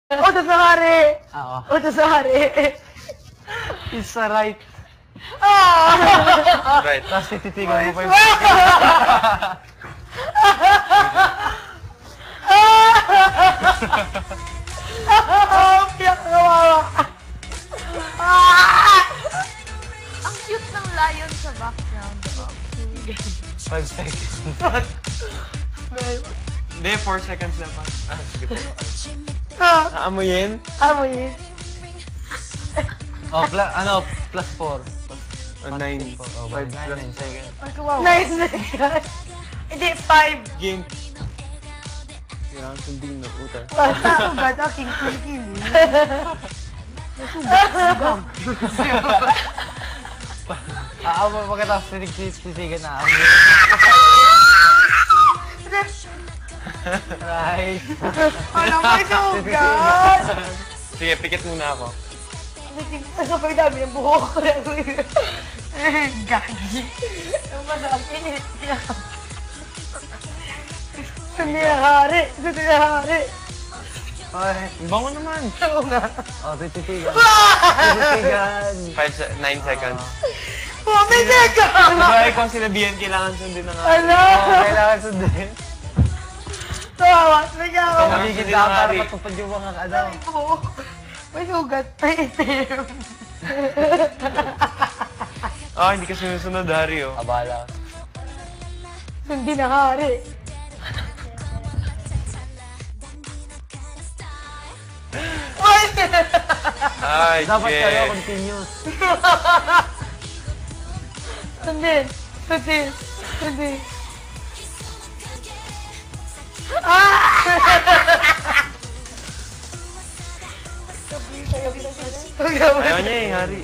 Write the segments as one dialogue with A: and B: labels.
A: Utos ng hari!
B: Oo.
A: Utos ng hari!
B: Isa right.
C: Right.
B: Tapos tititigan mo pa yung...
A: Piyak kawawa!
D: Ang cute ng lion sa background.
B: 5 seconds.
C: Hindi, 4 seconds naman. Ah, sige po.
A: Ah,
C: Aamuyin?
A: amoy.
B: Oh, plus 4.
C: 9. 5 plus.
B: 9 seconds.
D: Ay, kawawa.
A: Nice na yan. Hindi, 5.
C: Game. Kailangan sundin na puta.
A: Basta, ugat aking kilikili.
B: Pagkatapos tititigan na ako. Right.
A: Alam mo, sugat!
C: Sige, pikit muna ako.
A: Sobrang dami ng buhok ko. Gagi. Ang masakit. Sundi na hari. Sundi na hari.
B: Ay,
C: Bango naman.
A: Oo nga.
B: oh, tititigan. Tititigan.
C: 9 seconds.
A: Oh, may seka!
C: Diba, ikaw sinabihan, kailangan sundin na nga.
A: Ano?
B: Oh, kailangan sundin.
A: Tawa. Bigyan ako.
B: Magiging lang para matupad yung mga ano.
A: Ay, buhok. May sugat. May itim.
C: Ah, hindi ka sinusunod, Hari, oh.
B: Abala.
A: Sundi na hari.
C: Ay,
B: Dapat
C: shit.
B: kayo continuous.
A: Sundin. Sundin. Sundin.
C: Ayaw niya eh, Hari.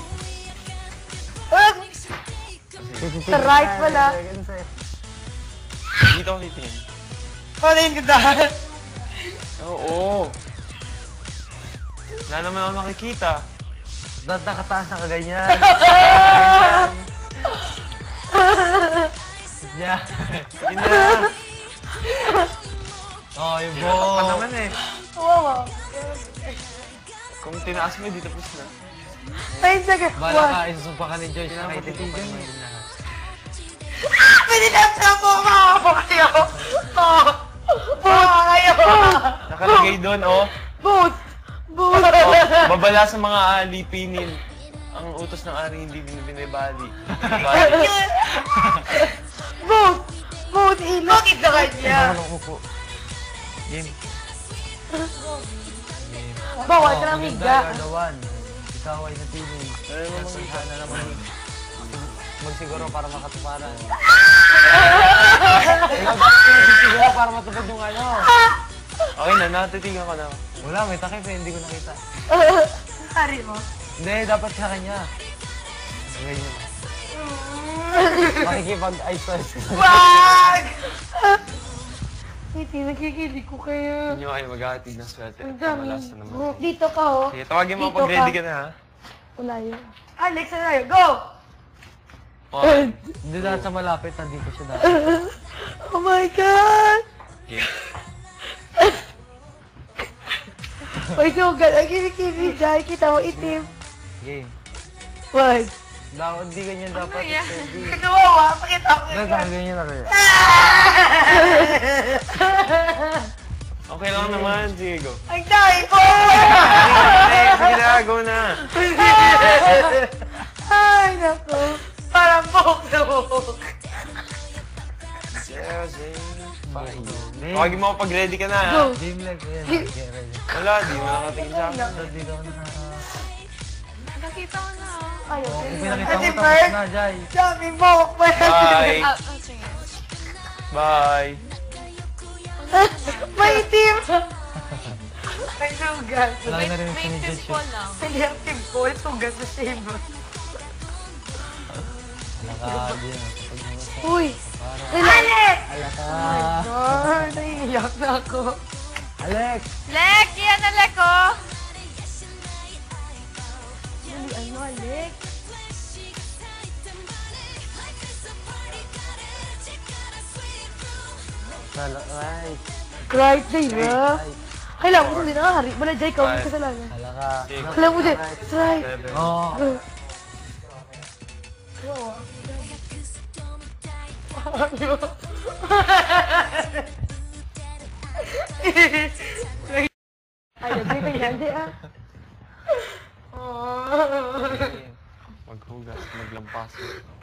A: Sa right pala.
C: Dito ako titingin.
A: Palayin kita.
C: Oo. Wala naman ako nakikita.
B: Dapat nakataas na kaganyan. Yeah.
C: Yun na.
B: Oh, yung
C: Pa
B: buhok.
C: naman eh.
A: Oo.
C: Kung tinaas mo, di tapos na.
A: Ay, sige.
B: Bala ka, isusumpa ka ni Joyce na kayo titigan.
A: Pwede na sa po mga kayo. Mga kayo.
C: Nakalagay doon, oh.
A: Boot. Boot.
C: Oh, babala sa mga alipinin. Ang utos ng ari hindi binibali. Binibali.
A: Boot. Boot. Bakit na kanya?
B: Ano ko po?
C: Game.
A: Bawal ka ng
B: Maganda,
A: higa.
B: you're the one. Ikaw ay napili. Sana naman magsiguro para makatuparan. Ikaw magsiguro para matupad yung ano.
C: Okay na, natitigan ko na.
B: Wala, may takip eh, hindi ko nakita.
A: Hari mo.
B: Hindi, dapat sa kanya. Ganyan. Makikipag-ice ice.
A: Wag! Hindi, nakikilig ko kaya.
C: Hindi nyo kayo maghahatid ng swerte.
A: Ang dami.
C: Malas na naman.
A: Dito ka, oh.
C: Sige, tawagin mo
A: Dito
C: pag ready
A: ka.
C: ka na, ha?
A: Ulayo. Alex, ano tayo? Go!
C: Okay.
B: Hindi dahil sa malapit, nandito siya dahil.
A: Oh my God!
C: Game.
A: May sugat. Ang kinikili dyan. Kita mo itim.
B: Game.
A: Wag.
B: Hindi ganyan dapat.
D: yan?
B: Steady.
A: Kawawa. Pakita ko.
B: Dapat ganyan na rin.
C: Okay lang naman. Sige, go.
A: Ang dami po!
C: Sige na, go na.
A: Ay, naku. Parang buhok na buhok.
C: Tawagin mo pag ready ka na, ha?
A: Go.
B: Game like yan. Get ready.
C: Wala, di mo nakatingin sa akin.
B: Dito ako na.
D: Nakita ko na.
A: Ayaw.
B: Kung pinakita
A: Ate
B: mo, tapos
A: Bert,
B: na, Jai.
A: dami buhok pa yan.
C: Bye.
D: Sige.
C: Bye.
A: May itim. May sugat.
B: Wala na rin
D: May
B: si Judge.
D: pimple lang.
A: Hindi ang pimple. Sugat sa table.
B: Wala ka din.
A: Uy! Alex!
B: Alaka.
A: Oh, naiiyak na ako.
B: Alex!
D: Lek! Yan na, Lek, oh!
A: Ano, Alex?
B: Right.
A: Right, diba? Kailangan mo din nakahari. Wala, Jai, ikaw may kasalanan.
B: Hala ka.
A: Kailangan mo din. Try.
C: 7.
B: Oo.
A: Ay, nagay ka yan, Jai, ah.
C: Maghugas, maglampas.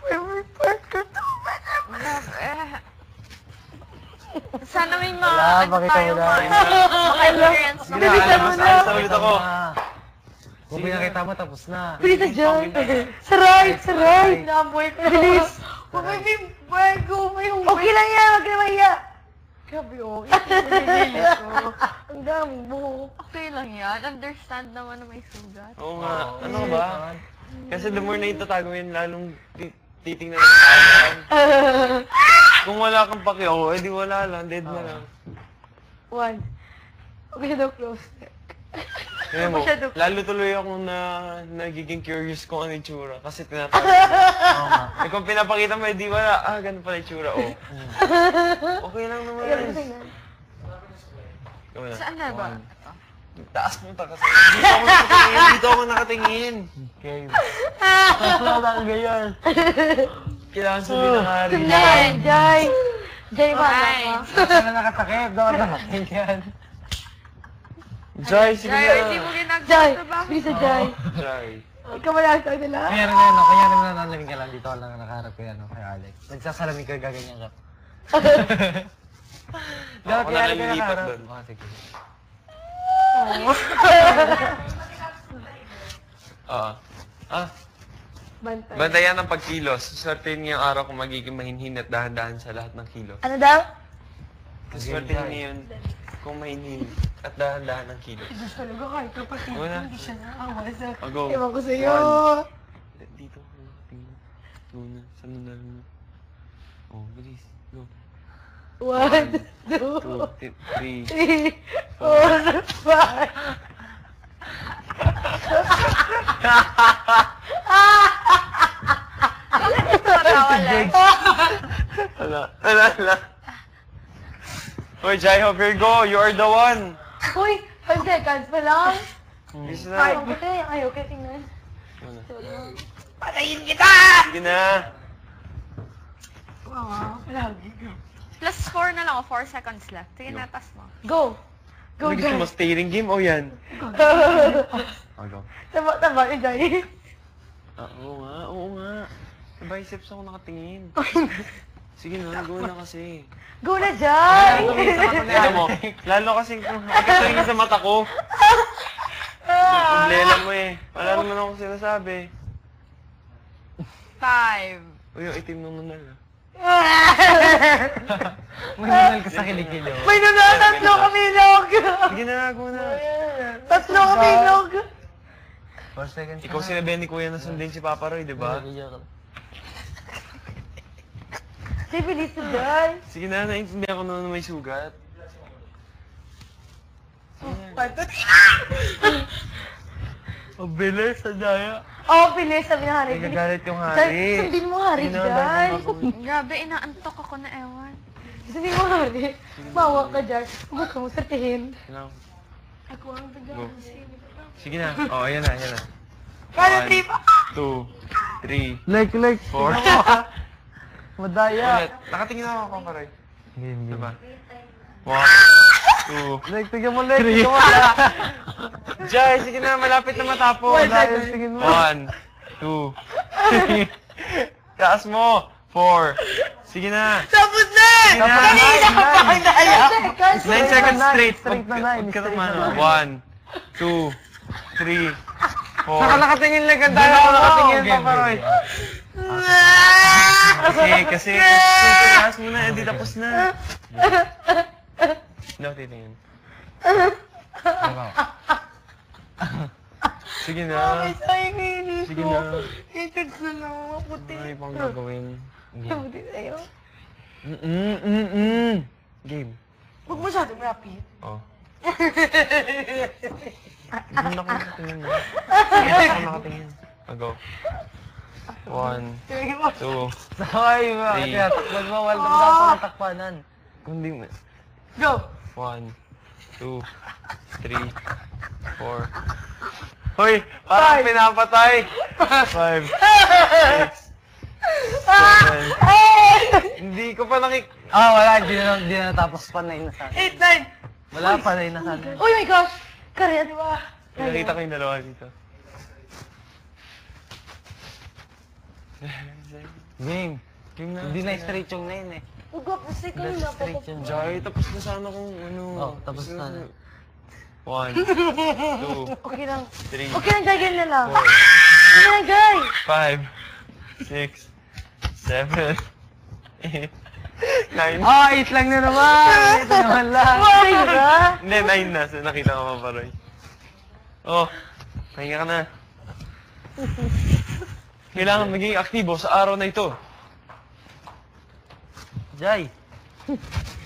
D: Sana may mga,
B: Wala,
D: ano
B: bakit
D: tayo,
B: wala?
D: mga-experience.
A: Bilisan mo na.
C: Ayos ulit ako.
B: Kung pinakita mo, tapos na.
A: Bilisan, Jai. Saray, saray. Naboy ko. Bilis. Huwag may bago, may humay. Okay lang yan, huwag ka na mahiya. Grabe, okay. Ang dami mo.
D: Okay lang yan. Understand naman na may sugat.
C: Oo nga. Ano ka ba? Kasi the more na itatago yun, lalong titingnan natin. Kung wala kang paki, edi wala lang. Dead na lang.
A: 1. Okay daw close.
C: Kaya mo,
A: Masyado.
C: lalo tuloy ako na nagiging curious kung ano yung tsura. Kasi tinatago.
B: Oo nga.
C: Eh kung pinapakita mo, edi wala. Ah, ganun pala yung tsura. Oh. Okay lang naman.
A: Kaya gusto na.
C: Ikaw na.
D: Saan na ba?
C: Taas mo ta kasi. Dito ako nakatingin. Dito ako nakatingin.
B: Okay. Wala ka ganyan.
C: Kailangan sabihin ng hari.
A: Jai, Jai. Jai, ba
D: Fine.
A: ka?
B: Saan na nakatakip? Doon nakatingin.
C: Jai, sige
D: Jai, hindi
C: na.
D: mo ginagawa
A: Jai,
D: sa bahay.
A: bisa Jai.
C: Jai.
A: Ikaw wala sa nila.
B: Kaya rin yan, kaya rin nanalamin ka lang. Dito ka lang nakaharap ko yan, kay Alex. Nagsasalamin ka, gaganyan ka. Dapat
C: Ako
B: kaya
C: na
B: rin
C: lang
B: ka
C: lilipat
B: nakaharap.
C: doon.
B: Oh, sige.
C: Oo. Ah,
A: Bantay.
C: bantayan ng pagkilos. Swertein niyo yung araw kung magiging mahinhin at dahan-dahan sa lahat ng kilos.
A: Ano daw?
C: Swertein niyo yun kung mahinhin at dahan-dahan ng kilos.
A: Diyos talaga kahit kapag
C: Wala.
A: hindi siya naawa sa...
C: Oh, go.
A: Ewan ko sa'yo.
C: Dito ako nakatingin. Go na. Saan na lang? Oh, bilis. Go.
A: 1, 2,
C: 2, 3.
A: 3, 4, 5.
C: Ala. Hoy, Jai, here you go. You are the one.
A: Uy, 5 seconds pa lang.
C: Bilis
A: Ayaw
C: na.
A: ko ayaw ko tingnan.
C: Patayin kita! Sige na.
A: Palagi.
D: Plus 4 na lang, 4 seconds left. Sige na, tas mo.
A: Go. Go,
C: Ano gusto
A: Jai.
C: mo, steering game o yan? Oh, go.
A: Tama ni Jai.
C: Ah, oo nga. Sa biceps ako nakatingin. Sige na, go na kasi.
A: Go na, Jai.
C: Ito mo, lalo kasi kung ikatingin sa mata ko. Problema mo eh. Wala naman ako sinasabi.
D: 5.
C: Uy, yung itim ng nunal.
B: May nanal ka sa kilikili.
A: May nunal, tatlo kami log.
C: Sige na, go na.
A: Tatlo kami log.
B: 4 seconds.
C: Ikaw sinabi ni Kuya na sundin si Papa Roy, di ba?
A: Jai, bilis na, Jai.
C: Sige na, naiintindihan ko na may sugat. Ang bilis, sa daya.
A: Oh, bilis, sabi na Hari. Bilis.
C: Nagagalit yung
A: Jai,
C: hari.
A: sundin mo Hari, Jai.
D: Grabe, inaantok ako na ewan.
A: Sundin mo Hari. Bawa ka, Jai. Huwag ka mo sabihin. Ako ang
C: Go.
A: taga.
C: Sige na. Oh, ayan na, ayan na.
A: Kaya
C: 1,
A: 3 pa.
C: 2, 3,
B: Like.
C: 4.
B: Madaya.
C: Ulit. Nakatingin ako, Papa Roy.
B: Game.
C: Diba? 1, 2,
B: Like, tignan mo, like.
C: 3.
B: Tignan mo,
C: Jai, sige na, malapit na matapos.
B: Madaya, tingin mo.
C: 1, 2, 3. Taas mo. 4. Sige na.
A: Tapos na!
C: Sige na.
A: Kanina ka pa ang daya.
C: 9 seconds straight.
B: Straight na nine,
C: Huwag ka
B: straight
C: naman.
B: na
C: 1, 2, 3, 4.
B: Saka nakatingin lang ang
C: Doon ako nakatingin,
B: Game,
C: Papa Roy. Kasi taas mo na, hindi tapos na. No, titingin. Sige na. Sige na.
A: Hatred na lang mga puti.
C: Ano pang gagawin?
A: Mabuti sa'yo.
C: Game.
A: Huwag masyadong rapid.
C: Oh. Doon ako nakatingin. Doon ako nakatingin. Go. 1, 2,
B: Sakay ba?
C: Three.
B: Kaya takpan mo, wala dapat takpanan.
C: kundi mo.
A: Go!
C: 1, 2, 3, 4. Hoy! Parang pinapatay! 5, 6, 7. Hindi ko pa
B: Wala. Hindi na natapos pa. 9 na sana.
A: 8, 9.
B: Wala pa. 9 na sana.
A: Oh my gosh! Kaya, di ba?
C: Nakita ko yung dalawa dito.
B: Game.
C: Game na.
B: Hindi na straight yung 9 eh.
A: Ugap, kasi kayo na
B: Straight yun.
C: Jai, tapos na sana kung ano.
B: Tapos na.
C: 1, 2,
A: Okay lang.
C: 3,
A: Okay lang, Jai, ganyan na lang.
C: 4,
A: Okay lang, Jai.
C: 5, 6, 7, 8, 9.
B: 8 lang na naman! 8 na naman lang!
A: Okay ba?
C: Hindi, 9 na. So, nakita ko pa Roy. Oh, pahinga ka na. Kailangan maging aktibo sa araw na ito.
B: Jai!